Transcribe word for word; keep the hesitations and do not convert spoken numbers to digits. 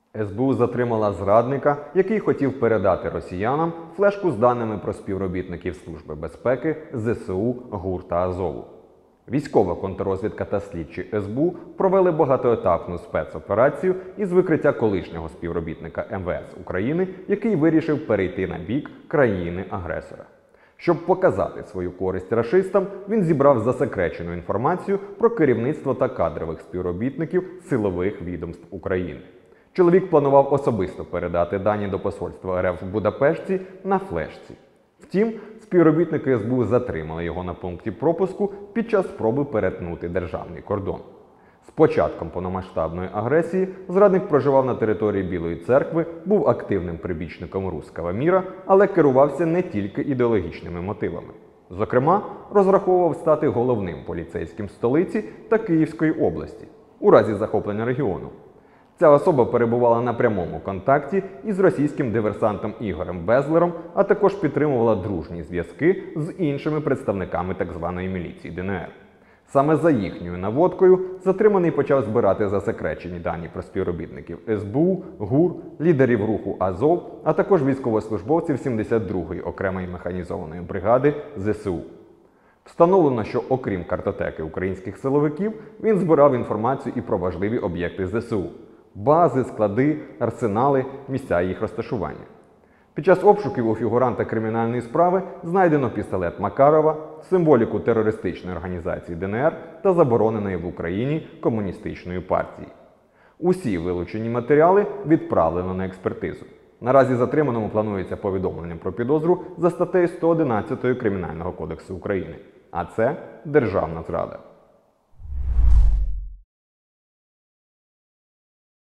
ес бе у затримала зрадника, який хотів передати росіянам флешку з даними про співробітників Служби безпеки, зе се у, ГУР та Азову. Військова контррозвідка та слідчі ес бе у провели багатоетапну спецоперацію із викриття колишнього співробітника ем ве ес України, який вирішив перейти на бік країни-агресора. Щоб показати свою користь рашистам, він зібрав засекречену інформацію про керівництво та кадрових співробітників силових відомств України. Чоловік планував особисто передати дані до посольства ер еф в Будапешті на флешці. Втім, співробітники ес бе у затримали його на пункті пропуску під час спроби перетнути державний кордон. З початком повномасштабної агресії зрадник проживав на території Білої церкви, був активним прибічником руського міра, але керувався не тільки ідеологічними мотивами. Зокрема, розраховував стати головним поліцейським столиці та Київської області у разі захоплення регіону. Ця особа перебувала на прямому контакті із російським диверсантом Ігорем Безлером, а також підтримувала дружні зв'язки з іншими представниками так званої міліції де ен ер. Саме за їхньою наводкою затриманий почав збирати засекречені дані про співробітників ес бе у, ГУР, лідерів руху Азов, а також військовослужбовців сімдесят другої окремої механізованої бригади зе се у. Встановлено, що окрім картотеки українських силовиків, він збирав інформацію і про важливі об'єкти зе се у – бази, склади, арсенали, місця їх розташування. Під час обшуків у фігуранта кримінальної справи знайдено пістолет Макарова, символіку терористичної організації де ен ер та забороненої в Україні комуністичної партії. Усі вилучені матеріали відправлено на експертизу. Наразі затриманому планується повідомлення про підозру за статтею сто одинадцять Кримінального кодексу України. А це державна зрада.